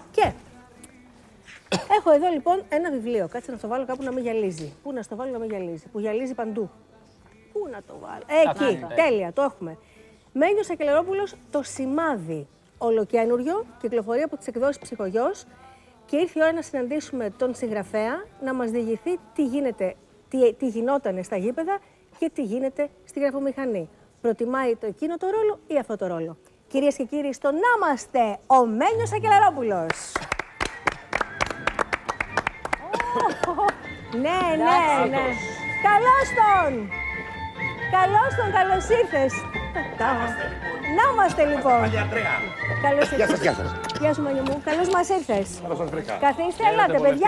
Και έχω εδώ λοιπόν ένα βιβλίο. Κάτσε να το βάλω κάπου να μην γυαλίζει. Πού να στο βάλω να μην γυαλίζει? Που γυαλίζει παντού. Πού να το βάλω? Εκεί. Τέλεια, το έχουμε. Μένιος Ακελαρόπουλος, το σημάδι. Ολοκένουργιο, κυκλοφορεί από τις εκδόσεις Ψυχογιός και ήρθε η ώρα να συναντήσουμε τον συγγραφέα να μας διηγηθεί τι γινόταν στα γήπεδα και τι γίνεται στη γραφομηχανή. Προτιμάει εκείνο το ρόλο ή αυτό το ρόλο? Κυρίες και κύριοι, στο να είμαστε ο Μένιος Ακελαρόπουλος. Ναι. Καλώς τον! Καλώς ήρθες. Να είμαστε λοιπόν. Καλώς ήρθες. Γεια σας. Γεια σου, Μανιό μου. Καλώς μας ήρθες. Καλώς σας βρήκα. Καθίστε, ελάτε, παιδιά.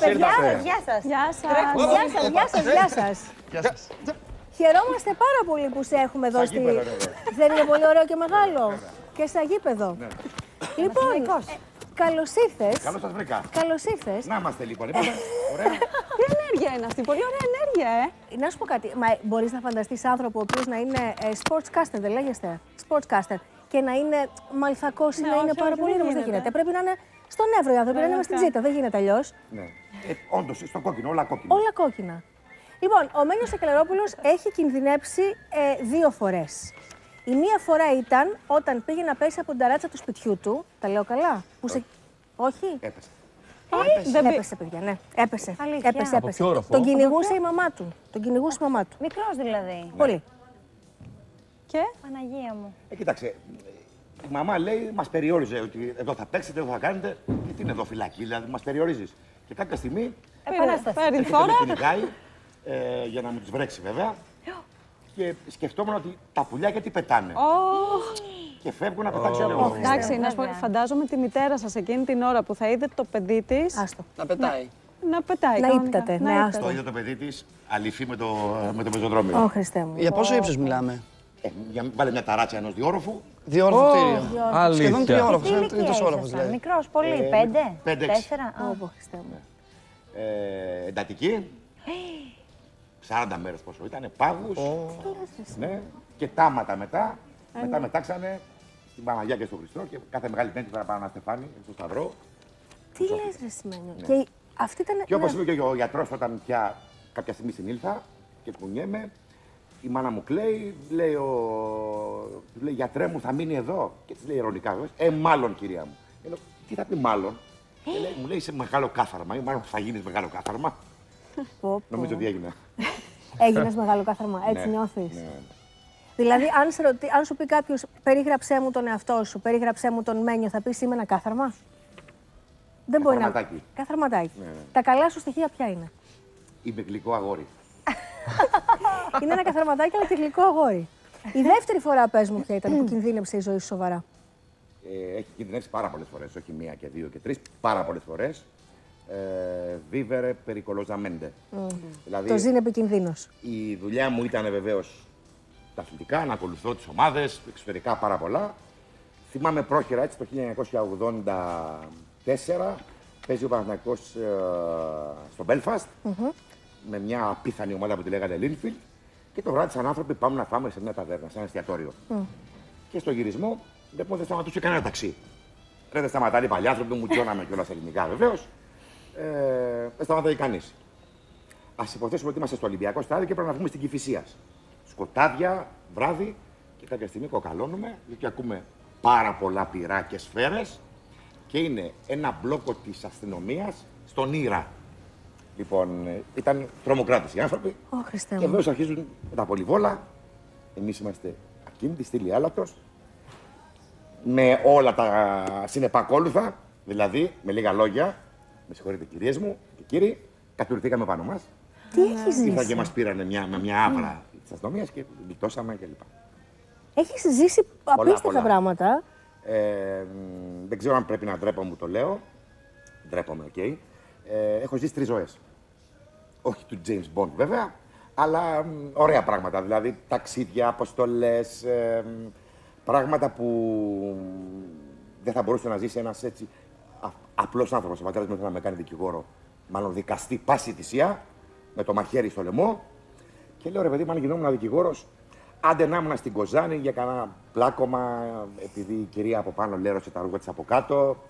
Γεια σας. Χαιρόμαστε πάρα πολύ που σε έχουμε εδώ στη... Δεν είναι πολύ ωραίο και μεγάλο? Και στα γήπεδο. Λοιπόν, καλώς ήρθες. Καλώς σας βρήκα. Καλώς ήρθες. Να είμαστε λοιπόν. Ωραία. Τι ενέργεια είναι αυτή, πολύ ωραία ενέργεια, Να σου πω κάτι. Μπορείς να φανταστείς άνθρωπο ο οποίος να είναι sportscaster, δεν λέγεστε? Sportscaster. Και να είναι μαλθακός ή να είναι πάρα πολύ ήρεμος? Δεν γίνεται. Πρέπει να είναι στον Εύρο οι άνθρωποι, να είναι στην Τζίτα. Δεν γίνεται αλλιώς. Ναι. Όντως, στο κόκκινο, όλα κόκκινα. Όλα κόκκινα. Λοιπόν, ο Μένιος Ακελαρόπουλος έχει κινδυνεύσει 2 φορές. Η μία φορά ήταν όταν πήγε να πέσει από την ταράτσα του σπιτιού του. Τα λέω καλά? Όχι. Έπεσε. Έπεσε, παιδιά, ναι. Έπεσε. Από ποιο όροφο? Τον κυνηγούσε η μαμά του. Μικρός δηλαδή. Πολύ. Και Παναγία μου. Κοίταξε, η μαμά λέει, μας περιόριζε ότι εδώ θα παίξετε, εδώ θα κάνετε. Και τι είναι εδώ φυλακή, δηλαδή μας περιορίζεις. Και κάποια στιγμή παίρνει φόρα. με κυνηγάει, για να μην τους βρέξει βέβαια. Και σκεφτόμουν ότι τα πουλιά γιατί πετάνε. Και φεύγουν να πετάξουν λίγο. Εντάξει, να σου πω, φαντάζομαι τη μητέρα σας εκείνη την ώρα που θα είδε το παιδί της. Άστο. Να πετάει. Να πετάει. Να κανονικά. ύπταται. Ναι, άστο. Το είδε το παιδί της, αληφή με το πεζοδρόμιο. Ω, Χριστέ μου. Για πόσο ύψος μιλάμε? Βάλε μια ταράτσα ενός διόροφου. 2 όροφο κτίριο. Σχεδόν 3 Αλήθεια. όροφο. Τι 3 ηλικία όροφο ήσασταν? δηλαδή. Μικρός, πολύ. 5, 5-6. 4. Ω, Χριστέ μου. Εντατική. 40 μέρες πόσο ήταν, πάγους. Ναι. Και τάματα μετά. Μετά μετάξανε στην Παναγιά και στο Χριστό και κάθε μεγάλη πέμπτη πρέπει να πάω ένα στεφάνι στο Σταυρό. Τι λες, ρε Σημαίνιο? Και αυτή ήταν. Και όπως είπε και ο γιατρός όταν πια κάποια στιγμή συνήλθα και κουνιέμαι, η μάνα μου κλαίει, του λέει γιατρέ μου θα μείνει εδώ. Και της λέει ειρωνικά, μάλλον κυρία μου. Λέω, τι θα πει μάλλον? Και μου λέει είσαι μεγάλο κάθαρμα ή μάλλον θα γίνεις μεγάλο κάθαρμα. Νομίζω ότι έγινα. Έγινες μεγάλο κάθαρμα, έτσι νιώθεις? Ναι. Δηλαδή, αν σου πει κάποιος, περίγραψέ μου τον εαυτό σου, περίγραψέ μου τον Μένιο, θα πεις είμαι ένα κάθαρμα? Δεν μπορεί να. Καθαρματάκι. Καθαρματάκι. Ναι. Τα καλά σου στοιχεία ποια είναι? Είμαι γλυκό αγόρι. Είναι ένα καθαρματάκι, αλλά και γλυκό αγόρι. Η δεύτερη φορά, πες μου, ποια ήταν που κινδύνεψε η ζωή σου σοβαρά? Έχει κινδυνεύσει πάρα πολλές φορές, όχι μία και δύο και τρεις, πάρα πολλές φορές. Vivere pericolosamente. Δηλαδή, Το ζήν επικινδύνος. η δουλειά μου ήταν βεβαίως τα αθλητικά, να ακολουθώ τις ομάδες, εξωτερικά πάρα πολλά. Θυμάμαι πρόχειρα έτσι το 1984, παίζει ο Παναθηναϊκός στο Belfast, με μια απίθανη ομάδα που τη λέγανε Linfield, και το βράδυ σαν άνθρωποι πάμε να φάμε σε μια ταβέρνα, σε ένα εστιατόριο. Και στο γυρισμό δεν σταματούσε κανένα ταξί. Δεν σταματάει οι παλιοί άνθρωποι, μου τζώναμε κιόλας ελληνικά βεβαίως. Δεν σταματάει κανείς. Ας υποθέσουμε ότι είμαστε στο Ολυμπιακό στάδιο και πρέπει να βγούμε στην Κηφισίας. Σκοτάδια, βράδυ, και κάποια στιγμή κοκαλώνουμε, γιατί ακούμε πάρα πολλά πυρά και σφαίρες και είναι ένα μπλόκο της αστυνομίας στον Ήρα. Λοιπόν, ήταν τρομοκράτες οι άνθρωποι. Χριστέ Και μου. εδώ αρχίζουν τα πολυβόλα. Εμείς είμαστε ακίνητοι, στήλη άλατος. Με όλα τα συνεπακόλουθα, δηλαδή με λίγα λόγια, με συγχωρείτε κυρίες μου και κύριοι, κατουρηθήκαμε πάνω μας. Τι έχεις Ήρθαν και ζήσει? μας πήρανε με μια άβρα της αστυνομίας και γλιτώσαμε κλπ. Έχεις ζήσει απίστευτα πολλά. πράγματα. Δεν ξέρω αν πρέπει να ντρέπομαι που το λέω. Ντρέπομαι, οκ. Έχω ζήσει 3 ζωές. Όχι του James Bond βέβαια, αλλά ωραία πράγματα. Δηλαδή ταξίδια, αποστολές, πράγματα που δεν θα μπορούσε να ζήσει ένας έτσι απλός άνθρωπος. Ο πατέρας μου ήθελε να με κάνει δικηγόρο, μάλλον δικαστή πάση θυσία, με το μαχαίρι στο λαιμό. Και λέω ρε παιδί μου, αν γινόμουν δικηγόρος, άντε να ήμουν στην Κοζάνη για κανένα πλάκωμα, επειδή η κυρία από πάνω λέρωσε τα ρούχα της από κάτω.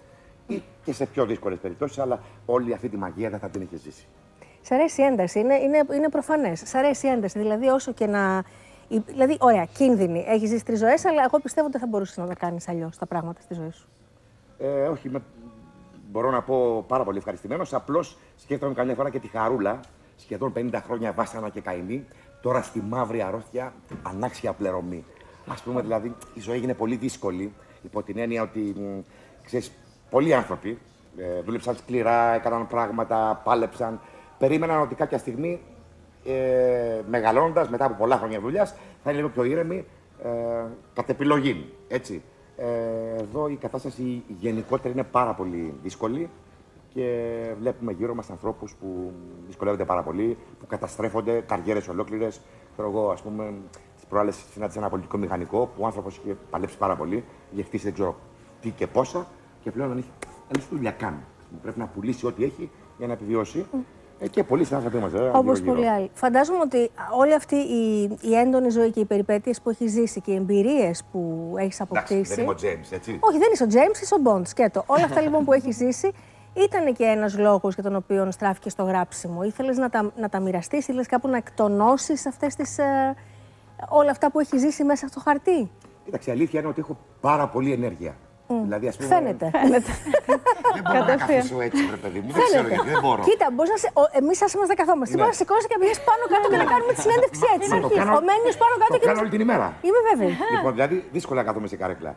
ή και σε πιο δύσκολες περιπτώσεις, αλλά όλη αυτή τη μαγεία δεν θα την είχε ζήσει. Σ' αρέσει η ένταση, είναι προφανές. Σ' αρέσει η ένταση, δηλαδή όσο και να. Δηλαδή, ωραία, κίνδυνοι. Έχεις ζήσει 3 ζωές, αλλά εγώ πιστεύω ότι δεν θα μπορούσες να τα κάνεις αλλιώς τα πράγματα στη ζωή σου. Όχι, μπορώ να πω πάρα πολύ ευχαριστημένος. Απλώς σκέφτομαι καμιά φορά και τη Χαρούλα, σχεδόν 50 χρόνια βάσανα και καημή, τώρα στη μαύρη αρρώστια, ανάξια πληρωμή. Ας πούμε, δηλαδή, η ζωή έγινε πολύ δύσκολη, υπό την έννοια ότι, ξέρεις, πολλοί άνθρωποι δούλεψαν σκληρά, έκαναν πράγματα, πάλεψαν, περίμεναν ότι κάποια στιγμή, μεγαλώνοντας, μετά από πολλά χρόνια δουλειάς, θα είναι λίγο πιο ήρεμοι, κατ' επιλογή, έτσι. Εδώ η κατάσταση γενικότερα είναι πάρα πολύ δύσκολη και βλέπουμε γύρω μας ανθρώπους που δυσκολεύονται πάρα πολύ, που καταστρέφονται, καριέρες ολόκληρες. Εγώ, ας πούμε, τις προάλλες συνάντησα ένα πολιτικό μηχανικό που ο άνθρωπος είχε παλέψει πάρα πολύ, είχε χτίσει δεν ξέρω τι και πόσα και πλέον δεν έχει δουλειά καν. Πρέπει να πουλήσει ό,τι έχει για να επιβιώσει. Και πολλοί συνάδελφοι μας. Όπως πολλοί άλλοι. Φαντάζομαι ότι όλη αυτή η έντονη ζωή και οι περιπέτειες που έχει ζήσει και οι εμπειρίες που έχεις αποκτήσει. Εντάξει, δεν είμαι ο Τζέιμς, έτσι. Όχι, δεν είσαι ο Τζέιμς, είσαι ο Μποντ. Σκέτο. Όλα αυτά λοιπόν που έχει ζήσει ήταν και ένας λόγος για τον οποίο στράφηκε στο γράψιμο. Ήθελες να τα μοιραστείς, ήθελες κάπου να εκτονώσεις αυτές όλα αυτά που έχει ζήσει μέσα στο χαρτί. Κοίταξε, η αλήθεια είναι ότι έχω πάρα πολύ ενέργεια. Δηλαδή, ας πούμε, Φαίνεται. Δεν μπορώ να καθίσω έτσι, ρε παιδί μου. Δεν ξέρω γιατί, δεν μπορώ. Κοίτα, εμείς ας είμαστε καθόμαστε. Μπορεί να σηκώσει και να πηγαίνει πάνω κάτω και να κάνουμε τη συνέντευξη έτσι. Ο Μένιος πάνω κάτω και. Το κάνω όλη την ημέρα. Είμαι βέβαιη. Λοιπόν, δηλαδή, δύσκολα κάθομαι σε καρέκλα.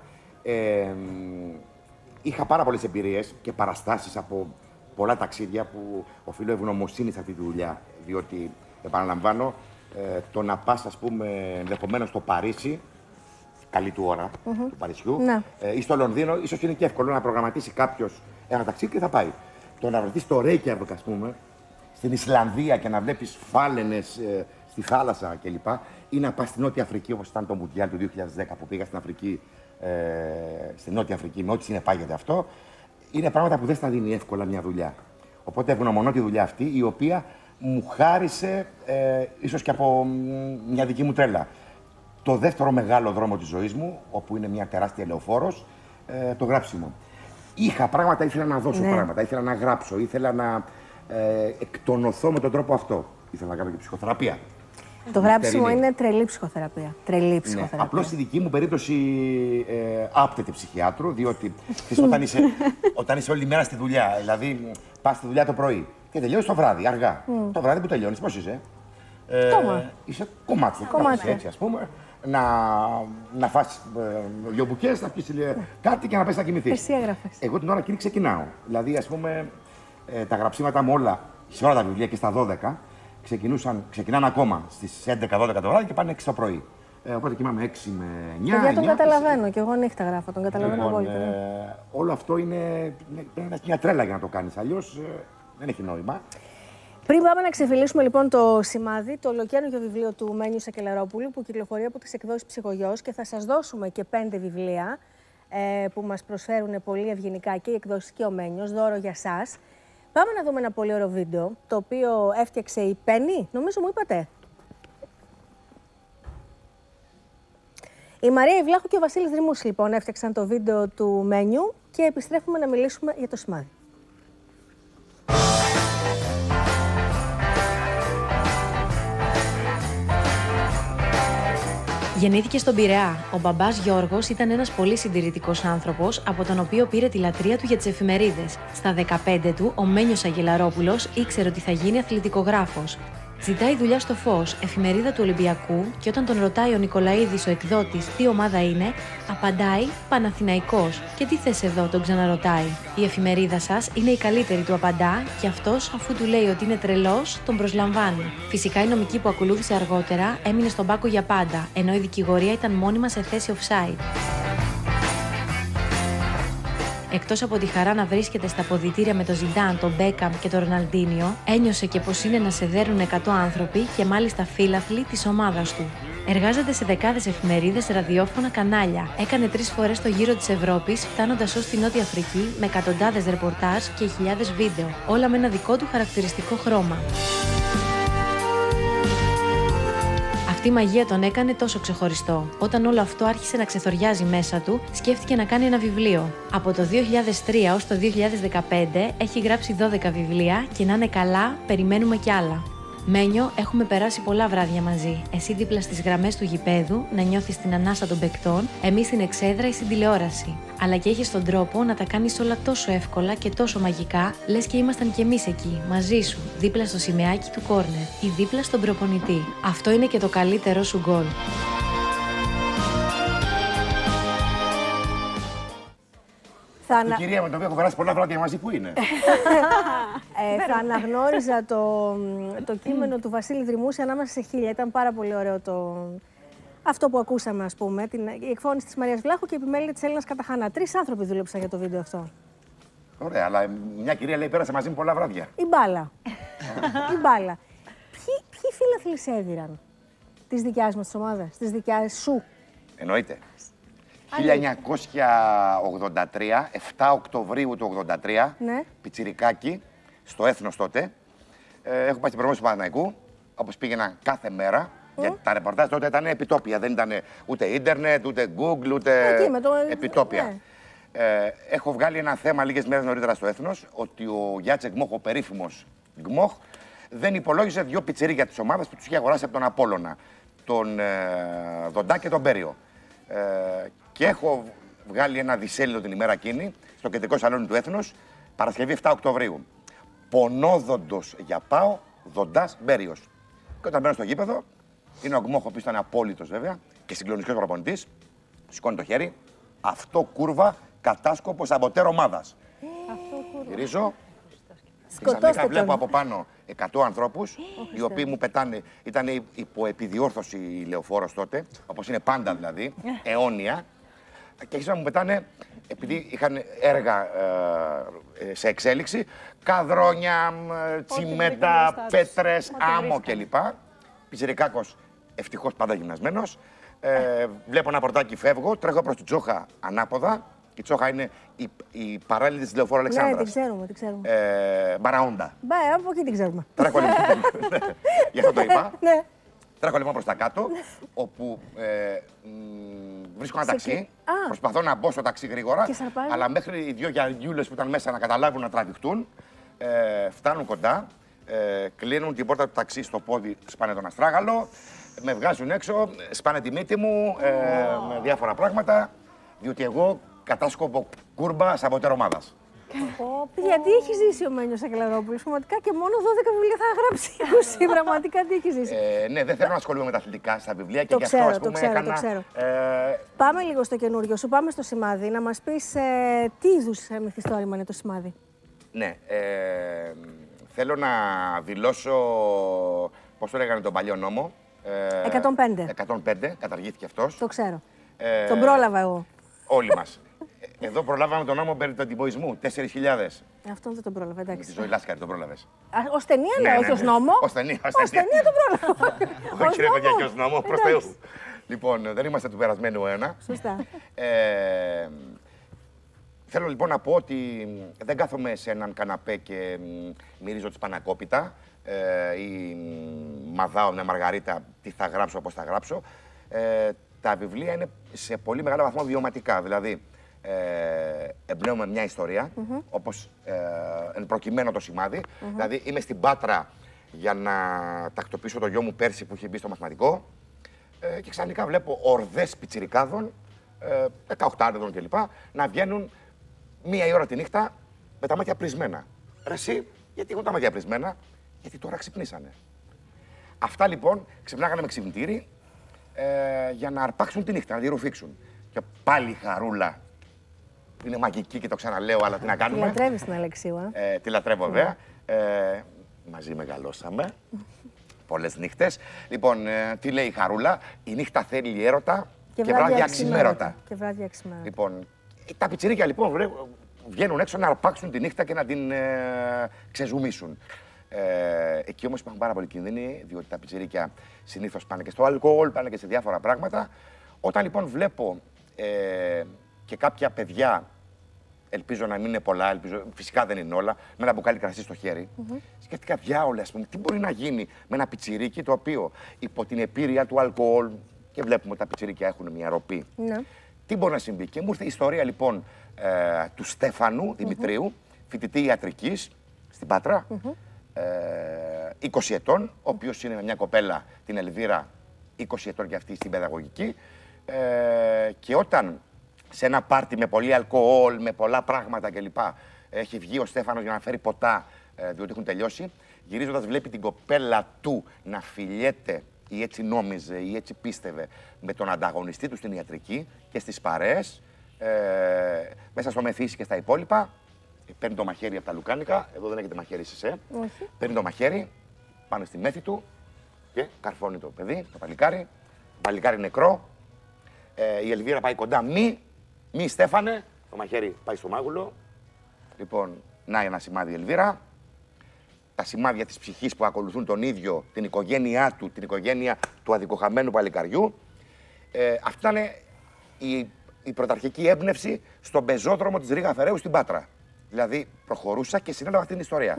Είχα πάρα πολλές εμπειρίες και παραστάσεις από πολλά ταξίδια που οφείλω ευγνωμοσύνη σε αυτή τη δουλειά. Διότι, επαναλαμβάνω, το να πας, ας πούμε, ενδεχομένως στο Παρίσι, καλή του ώρα του Παρισιού, ή στο Λονδίνο, ίσως είναι και εύκολο να προγραμματίσει κάποιος ένα ταξίδι και θα πάει. Το να βρεθεί στο Ρέικιαβικ, ας πούμε, στην Ισλανδία και να βλέπεις φάλαινες στη θάλασσα κλπ. Ή να πας στην Νότια Αφρική, όπως ήταν το Μουντιάλ του 2010 που πήγα στην Αφρική, στη Νότια Αφρική, με ό,τι συνεπάγεται αυτό, είναι πράγματα που δεν θα δίνει εύκολα μια δουλειά. Οπότε ευγνωμονώ τη δουλειά αυτή, η οποία μου χάρισε ίσως και από μια δική μου τρέλα. Το δεύτερο μεγάλο δρόμο της ζωής μου, όπου είναι μια τεράστια λεωφόρος, το γράψιμο. Είχα πράγματα, ήθελα να δώσω πράγματα, ήθελα να γράψω, ήθελα να εκτονωθώ με τον τρόπο αυτό. Ήθελα να κάνω και ψυχοθεραπεία. Το γράψιμο είναι τρελή ψυχοθεραπεία. Τρελή ψυχοθεραπεία. Απλώς στη δική μου περίπτωση άπτεται ψυχιάτρου, διότι όταν είσαι όλη μέρα στη δουλειά, δηλαδή πας στη δουλειά το πρωί και τελειώνεις το βράδυ, αργά. Το βράδυ που τελειώνεις, πώς είσαι? Είσαι κομμάτι. Έτσι, ας πούμε. Να φας 2 μπουκές, να πεις κάτι και να πες να κοιμηθείς. Εσύ έγραφες. Εγώ την ώρα εκείνη ξεκινάω. Δηλαδή, ας πούμε, τα γραψίματα μου όλα, σε όλα τα βιβλία και στα 12, ξεκινάνε ακόμα στις 11-12 το βράδυ και πάνε 6 το πρωί. Οπότε κοιμάμαι 6 με 9. Για τον καταλαβαίνω και εγώ νύχτα γράφω, τον καταλαβαίνω απόλυτα. Όλο αυτό είναι μια τρέλα για να το κάνεις, αλλιώς δεν έχει νόημα. Πριν πάμε να ξεφυλίσουμε λοιπόν το σημάδι, το ολοκαίρινο βιβλίο του Μένιου Σακελαρόπουλου που κυκλοφορεί από τις εκδόσεις Ψυχογιός και θα σας δώσουμε και 5 βιβλία που μας προσφέρουν πολύ ευγενικά και οι εκδόσεις και ο Μένιος, δώρο για σας. Πάμε να δούμε ένα πολύ ωραίο βίντεο, το οποίο έφτιαξε η Πέννη, νομίζω μου είπατε. Η Μαρία Ιβλάχου και ο Βασίλης Δρυμούς λοιπόν έφτιαξαν το βίντεο του Μένιου και επιστρέφουμε να μιλήσουμε για το σημάδι. Γεννήθηκε στον Πειραιά. Ο μπαμπάς Γιώργος ήταν ένας πολύ συντηρητικός άνθρωπος, από τον οποίο πήρε τη λατρεία του για τις εφημερίδες. Στα 15 του, ο Μένιος Αγγελαρόπουλος ήξερε ότι θα γίνει αθλητικογράφος. Ζητάει δουλειά στο Φως, εφημερίδα του Ολυμπιακού, και όταν τον ρωτάει ο Νικολαίδης, ο εκδότης, τι ομάδα είναι, απαντάει Παναθηναϊκός. Και τι θες εδώ, τον ξαναρωτάει. Η εφημερίδα σας είναι η καλύτερη, του απαντά, και αυτός, αφού του λέει ότι είναι τρελός, τον προσλαμβάνει. Φυσικά η νομική που ακολούθησε αργότερα έμεινε στον πάκο για πάντα, ενώ η δικηγορία ήταν μόνιμα σε θέση offside. Εκτός από τη χαρά να βρίσκεται στα αποδυτήρια με τον Ζιντάν, τον Μπέκαμ και τον Ροναλντίνιο, ένιωσε και πως είναι να σε δέρουν 100 άνθρωποι και μάλιστα φίλαθλοι της ομάδας του. Εργάζεται σε δεκάδες εφημερίδες, ραδιόφωνα, κανάλια. Έκανε 3 φορές το γύρο της Ευρώπης, φτάνοντας ως τη Νότια Αφρική με εκατοντάδες ρεπορτάζ και χιλιάδες βίντεο, όλα με ένα δικό του χαρακτηριστικό χρώμα. Αυτή η μαγεία τον έκανε τόσο ξεχωριστό. Όταν όλο αυτό άρχισε να ξεθοριάζει μέσα του, σκέφτηκε να κάνει ένα βιβλίο. Από το 2003 ως το 2015 έχει γράψει 12 βιβλία και να είναι καλά, περιμένουμε κι άλλα. Μένιο, έχουμε περάσει πολλά βράδια μαζί. Εσύ δίπλα στις γραμμές του γηπέδου, να νιώθεις την ανάσα των παικτών, εμείς στην εξέδρα ή στην τηλεόραση. Αλλά και έχεις τον τρόπο να τα κάνεις όλα τόσο εύκολα και τόσο μαγικά, λες και ήμασταν κι εμείς εκεί, μαζί σου, δίπλα στο σημαίακι του κόρνερ ή δίπλα στον προπονητή. Αυτό είναι και το καλύτερό σου γκολ. Η κυρία με την οποία έχω περάσει πολλά βράδια μαζί, πού είναι? Θα αναγνώριζα το κείμενο του Βασίλη Δρυμούση ανάμεσα σε χίλια. Ήταν πάρα πολύ ωραίο αυτό που ακούσαμε, ας πούμε. Η εκφώνηση της Μαρίας Βλάχου και η επιμέλεια της Έλληνας Καταχάνα. 3 άνθρωποι δούλεψαν για το βίντεο αυτό. Ωραία, αλλά μια κυρία λέει πέρασε μαζί μου πολλά βράδια. Η μπάλα. Η μπάλα. Ποιοι φίλαθλοι σε έδιραν της δικιάς μας της ομάδας, της δικιάς σου? Εννοείται. 1983, 7 Οκτωβρίου του 1983, ναι. Πιτσιρικάκι, στο Έθνος τότε. Έχω πάει στην προμήθεια του Παναθηναϊκού, όπως πήγαινα κάθε μέρα. Γιατί τα ρεπορτάζ τότε ήταν επιτόπια, δεν ήταν ούτε ίντερνετ, ούτε Google, ούτε επιτόπια. Ναι. Έχω βγάλει ένα θέμα λίγες μέρες νωρίτερα στο Έθνος, ότι ο Γιάτσεκ Γκμόχ, ο περίφημος Γκμόχ, δεν υπολόγιζε 2 πιτσιρίκια της ομάδας που τους είχε αγοράσει από τον Απόλλωνα, τον Δοντά και τον Μπέριο. Και έχω βγάλει ένα δισέλιδο την ημέρα εκείνη, στο κεντρικό σαλόνι του Έθνος, Παρασκευή 7 Οκτωβρίου. Πονόδοντος για πάω, Δοντάς, Μπέριος. Και όταν μπαίνω στο γήπεδο, είναι ο Γκμόχ, ο οποίος ήταν απόλυτος βέβαια και συγκλονιστικός προπονητής, σηκώνει το χέρι, αυτό κούρβα, κατάσκοπο σαμποτέρ ομάδας. Γυρίζω. Ξαφνικά βλέπω από πάνω 100 ανθρώπους, οι οποίοι μου πετάνε. Ήταν υπό επιδιόρθωση η Λεωφόρος τότε, όπως είναι πάντα δηλαδή, αιώνια. Και αρχίσαν να μου πετάνε, επειδή είχαν έργα σε εξέλιξη, καδρόνια, τσιμέντα, πέτρες, άμμο κλπ. Πιτσιρικάκος, ευτυχώς πάντα γυμνασμένος. Βλέπω ένα πορτάκι, φεύγω, τρέχω προς την Τσόχα ανάποδα. Η Τσόχα είναι η παράλληλη της Λεωφόρου Αλεξάνδρας. Ναι, την ξέρουμε, την ξέρουμε. Μπαραόντα. Από εκεί την ξέρουμε. Τρέχω λοιπόν. Γι' αυτό το είπα. Τρέχω λοιπόν προς τα κάτω, όπου βρίσκω ένα ταξί. Προσπαθώ να μπω στο ταξί γρήγορα, αλλά μέχρι οι 2 γιαγιούλες που ήταν μέσα να καταλάβουν να τραβηχτούν, φτάνουν κοντά, κλείνουν την πόρτα του ταξί στο πόδι, σπάνε τον αστράγαλο, με βγάζουν έξω, σπάνε τη μύτη μου, με διάφορα πράγματα, διότι εγώ κατάσκοπο κούρμπα σαμποτέρ ομάδας. Γιατί έχει ζήσει ο Μένιος Ακελαρόπουλος, πραγματικά και μόνο 12 βιβλία θα γράψει. Πραγματικά τι έχει ζήσει. Ναι, δεν θέλω να ασχολούμαι με τα αθλητικά στα βιβλία και γι' αυτό ας πούμε έκανα... Το ξέρω. Πάμε λίγο στο καινούριο σου, πάμε στο σημάδι, να μας πεις τι είδους μυθιστόρημα είναι το σημάδι. Ναι, θέλω να δηλώσω, πώς το λέγανε τον παλιό νόμο. 105. 105, καταργήθηκε αυτός. Το ξέρω. Τον πρόλαβα εγώ. Όλοι μας. Εδώ προλάβαμε τον νόμο περί του αντιποϊσμού, 4.000. Αυτόν δεν τον πρόλαβα, εντάξει. Τη Ζωή Λάσκαρη τον πρόλαβες. Ως ταινία, ναι, όχι ως νόμο. Ως ταινία τον πρόλαβα. Όχι ρε παιδιά, και ως νόμο, προς Θεού. Λοιπόν, δεν είμαστε του περασμένου αιώνα. Σωστά. Θέλω λοιπόν να πω ότι δεν κάθομαι σε έναν καναπέ και μυρίζω τη σπανακόπιτα ή μαδάω μια μαργαρίτα τι θα γράψω, πώς θα γράψω. Τα βιβλία είναι σε πολύ μεγάλο βαθμό βιωματικά. Δηλαδή, εμπνέομαι μια ιστορία, όπως εν προκειμένου το σημάδι. Δηλαδή, είμαι στην Πάτρα για να τακτοποιήσω το γιο μου πέρσι που είχε μπει στο μαθηματικό και ξαφνικά βλέπω ορδές πιτσιρικάδων, 18 κλπ. Να βγαίνουν 1 η ώρα τη νύχτα με τα μάτια πλεισμένα. Ρε εσύ, γιατί έχουν τα μάτια πλεισμένα? Γιατί τώρα ξυπνήσανε. Αυτά λοιπόν ξυπνάγανε με ξυπνητήρι για να αρπάξουν τη νύχτα, να τη ρουφήξουν. Και πάλι η Χαρούλα, που είναι μαγική και το ξαναλέω, αλλά τι να κάνουμε. Τη λατρεύεις την Αλεξίου, Τη λατρεύω βέβαια. Μαζί μεγαλώσαμε. Πολλές νύχτες. Λοιπόν, τι λέει η Χαρούλα? Η νύχτα θέλει έρωτα και βράδια ξημέρωτα. Και βράδια ξημέρωτα. Λοιπόν, τα πιτσιρίκια λοιπόν βγαίνουν έξω να αρπάξουν τη νύχτα και να την ξεζουμίσουν. Εκεί όμως υπάρχουν πάρα πολλοί κίνδυνοι, διότι τα πιτσιρίκια συνήθως πάνε και στο αλκοόλ, πάνε και σε διάφορα πράγματα. Όταν λοιπόν βλέπω και κάποια παιδιά Ελπίζω να μην είναι πολλά, φυσικά δεν είναι όλα. Με ένα μπουκάλι κρασί στο χέρι. Σκέφτηκα διάολα, ας πούμε, τι μπορεί να γίνει με ένα πιτσιρίκι το οποίο υπό την επίρρεια του αλκοόλ. Και βλέπουμε ότι τα πιτσιρίκια έχουν μια ροπή. Ναι. Τι μπορεί να συμβεί. Και μου ήρθε η ιστορία λοιπόν του Στέφανου Δημητρίου, φοιτητή ιατρικής στην Πάτρα, 20 ετών, ο οποίος είναι με μια κοπέλα, την Ελβίρα, 20 ετών και αυτή στην παιδαγωγική. Και όταν σε ένα πάρτι με πολύ αλκοόλ, με πολλά πράγματα κλπ. Έχει βγει ο Στέφανος για να φέρει ποτά, διότι έχουν τελειώσει, γυρίζοντας βλέπει την κοπέλα του να φιλιέται, ή έτσι νόμιζε ή έτσι πίστευε, με τον ανταγωνιστή του στην ιατρική και στις παρέες, μέσα στο Μεθύσι και στα υπόλοιπα. Παίρνει το μαχαίρι από τα λουκάνικα, εδώ δεν έχετε μαχαίρι σε παίρνει το μαχαίρι, πάνε στη μέθη του και καρφώνει το παιδί, το παλικάρι. Το παλικάρι νεκρό. Η Ελβίρα πάει κοντά, μη Στέφανε, το μαχαίρι πάει στο μάγουλο. Λοιπόν, να ένα σημάδι η Ελβίρα. Τα σημάδια της ψυχής που ακολουθούν τον ίδιο, την οικογένειά του, την οικογένεια του αδικοχαμένου παλικαριού. Αυτή ήταν η πρωταρχική έμπνευση στον πεζόδρομο της Ρήγα Φεραίου στην Πάτρα. Δηλαδή, προχωρούσα και συνέλαβα αυτή την ιστορία.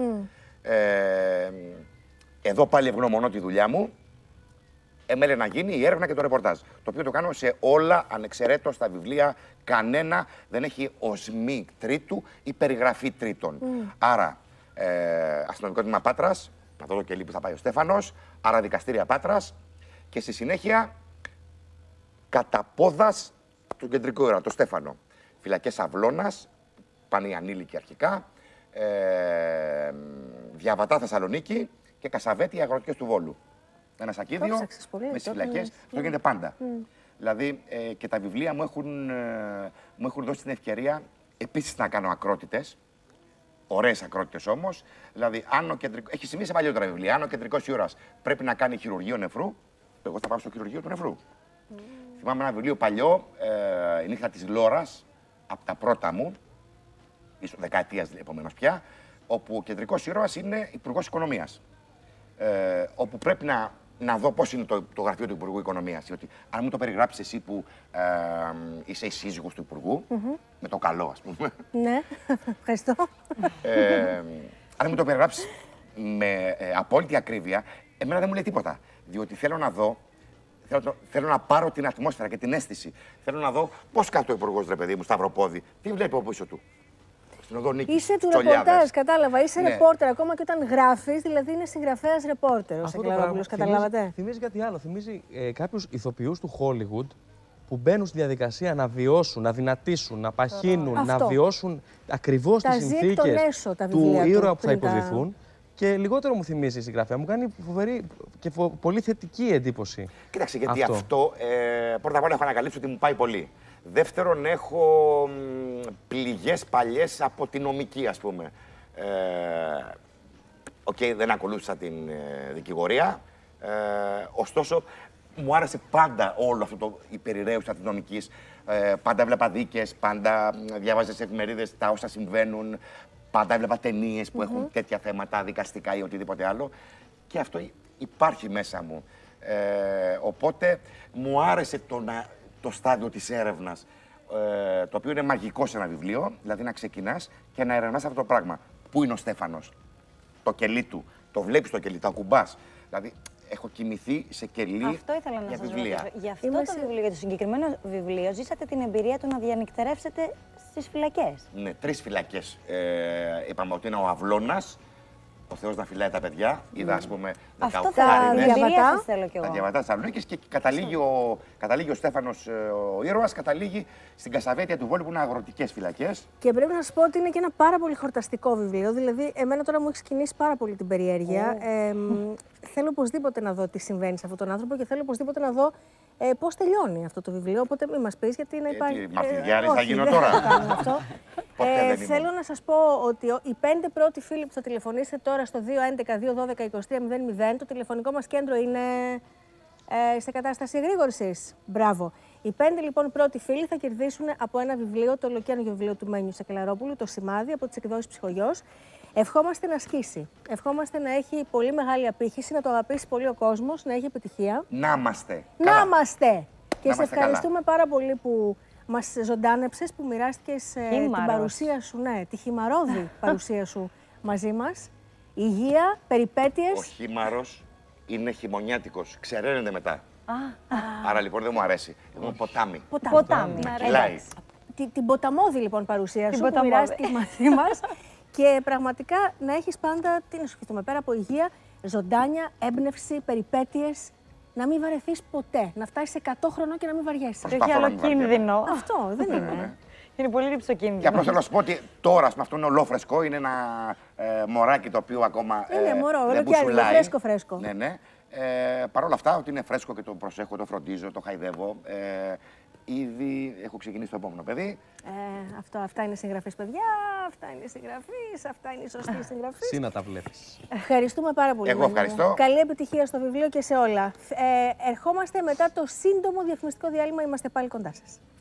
Εδώ πάλι ευγνωμονώ τη δουλειά μου. Έμελε να γίνει η έρευνα και το ρεπορτάζ. Το οποίο το κάνω σε όλα, ανεξαιρέτως στα βιβλία. Κανένα δεν έχει οσμή τρίτου ή περιγραφή τρίτων. Άρα, αστυνομικό τμήμα Πάτρας, να δω το κελί που θα πάει ο Στέφανος. Άρα, δικαστήρια Πάτρας. Και στη συνέχεια, κατά πόδας του κεντρικού ήρωα, το Στέφανο. Φυλακές Αυλώνας, πάνε οι ανήλικοι αρχικά. Διαβατά Θεσσαλονίκη και Κασαβέτη, οι αγροτικές του Βόλου. Ένα σακίδιο με τις φυλακές. Αυτό γίνεται πάντα. Δηλαδή και τα βιβλία μου έχουν δώσει την ευκαιρία επίσης να κάνω ακρότητες. Ωραίες ακρότητες όμως. Δηλαδή, έχει σημεί σε παλιότερα βιβλία. Αν ο κεντρικός ήρωας πρέπει να κάνει χειρουργείο νεφρού, εγώ θα πάω στο χειρουργείο του νεφρού. Θυμάμαι ένα βιβλίο παλιό, η νύχτα της Λόρας, από τα πρώτα μου, ίσως δεκαετίας επομένως πια, όπου ο κεντρικός ήρωας είναι υπουργός οικονομίας. Όπου πρέπει να δω πώς είναι το γραφείο του Υπουργού Οικονομίας. Διότι αν μου το περιγράψεις εσύ που είσαι η σύζυγος του Υπουργού, με το καλό ας πούμε. Ναι, ευχαριστώ. Αν μου το περιγράψεις με απόλυτη ακρίβεια, εμένα δεν μου λέει τίποτα. Διότι θέλω να δω, θέλω να πάρω την ατμόσφαιρα και την αίσθηση. Θέλω να δω πώς κάτω ο Υπουργός, ρε παιδί μου, σταυροπόδι, τι βλέπει από πίσω του. Είσαι του ρεπορτάζ, κατάλαβα. Είσαι ρεπόρτερ ακόμα και όταν γράφεις, δηλαδή είναι συγγραφέας ρεπόρτερ. Ο Σακελαρόπουλος, καταλάβατε. Θυμίζει κάτι άλλο. Θυμίζει κάποιους ηθοποιούς του Hollywood που μπαίνουν στη διαδικασία να βιώσουν, να δυνατήσουν, να παχύνουν, να βιώσουν ακριβώς τις συνθήκες του ήρωα που θα υποβληθούν. Και λιγότερο μου θυμίζει η συγγραφέα. Μου κάνει φοβερή και πολύ θετική εντύπωση. Κοίταξε, γιατί αυτό πρώτα απ' όλα έχω ανακαλύψει ότι μου πάει πολύ. Δεύτερον, έχω πληγές παλιές από τη νομική, ας πούμε. Δεν ακολούθησα την δικηγορία. Ωστόσο, μου άρεσε πάντα όλο αυτό η περιραίωση της νομικής. Πάντα έβλεπα δίκες, πάντα διάβαζα σε εφημερίδες τα όσα συμβαίνουν. Πάντα έβλεπα ταινίες που έχουν τέτοια θέματα, δικαστικά ή οτιδήποτε άλλο. Και αυτό υπάρχει μέσα μου. Οπότε, μου άρεσε το στάδιο της έρευνας, το οποίο είναι μαγικό σε ένα βιβλίο, δηλαδή να ξεκινάς και να ερευνάς αυτό το πράγμα. Πού είναι ο Στέφανος, το κελί του, το βλέπεις το κελί, το ακουμπάς. Δηλαδή, έχω κοιμηθεί σε κελί. Αυτό ήθελα να σας ρωτήσω. Για αυτό το βιβλίο, για το συγκεκριμένο βιβλίο, ζήσατε την εμπειρία του να διανυκτερεύσετε στις φυλακές. Ναι, 3 φυλακές. Είπαμε ότι είναι ο Αυλώνας, ο Θεός να φυλάει τα παιδιά. Είδα, ας πούμε, 18 τα διαβατά της Θεσσαλονίκης και καταλήγει ο Στέφανος ο ήρωας, καταλήγει στην Κασαβέτια του Βόλου που είναι αγροτικές φυλακές. Και πρέπει να σας πω ότι είναι και ένα πάρα πολύ χορταστικό βιβλίο. Δηλαδή, εμένα τώρα μου έχει ξεκινήσει πάρα πολύ την περιέργεια. Θέλω οπωσδήποτε να δω τι συμβαίνει σε αυτόν τον άνθρωπο και θέλω οπωσδήποτε να δω πώς τελειώνει αυτό το βιβλίο. Οπότε μην μας πεις, γιατί να υπάρχει. Μαρτυριάρης θα γίνω τώρα. Θέλω να σας πω ότι οι 5 πρώτοι φίλοι που θα τηλεφωνήσετε τώρα στο 211-212-2300, το τηλεφωνικό μας κέντρο είναι σε κατάσταση εγρήγορσης. Μπράβο. Οι 5 λοιπόν πρώτοι φίλοι θα κερδίσουν από ένα βιβλίο, το ολοκαίρινο βιβλίο του Μένιου Σακελαρόπουλου, το Σημάδι, από τις εκδόσεις Ψυχογιός. Ευχόμαστε να σκίσει. Ευχόμαστε να έχει πολύ μεγάλη απήχηση, να το αγαπήσει πολύ ο κόσμος, να έχει επιτυχία. Να είμαστε. Να είμαστε. Και σε ευχαριστούμε πάρα πολύ που Μας ζωντάνεψες που μοιράστηκες την παρουσία σου, ναι, τη χυμαρώδη παρουσία σου μαζί μας. Υγεία, περιπέτειες. Ο χήμαρος είναι χειμωνιάτικος, ξεραίνεται μετά. Άρα λοιπόν δεν μου αρέσει. Εγώ ποτάμι. Ποτάμι. Κυλάει. Την ποταμώδη λοιπόν παρουσία σου που μοιράστηκες μαζί μας. Και πραγματικά να έχεις πάντα, τι να σου ευχηθούμε, πέρα από υγεία, ζωντάνια, έμπνευση, περιπέτειες, να μην βαρεθείς ποτέ. Να φτάσεις 100 χρονών και να μην βαριέσαι. Έχει άλλο κίνδυνο. Αυτό δεν είναι. Είναι πολύ ρυψοκίνδυνο. Και απλώς θέλω να σου πω ότι τώρα, αυτό είναι ολόφρεσκο, είναι ένα μωράκι το οποίο ακόμα είναι μωρό, δεν μπουσουλάει. Φρέσκο. Ναι. Παρ' όλα αυτά, ότι είναι φρέσκο και το προσέχω, το φροντίζω, το χαϊδεύω. Ήδη έχω ξεκινήσει το επόμενο παιδί. Αυτά είναι συγγραφείς, παιδιά. Αυτά είναι συγγραφείς. Αυτά είναι οι σωστοί συγγραφείς. Εσύ να τα βλέπεις. Ευχαριστούμε πάρα πολύ. Εγώ ευχαριστώ. Καλή επιτυχία στο βιβλίο και σε όλα. Ερχόμαστε μετά το σύντομο διαφημιστικό διάλειμμα. Είμαστε πάλι κοντά σας.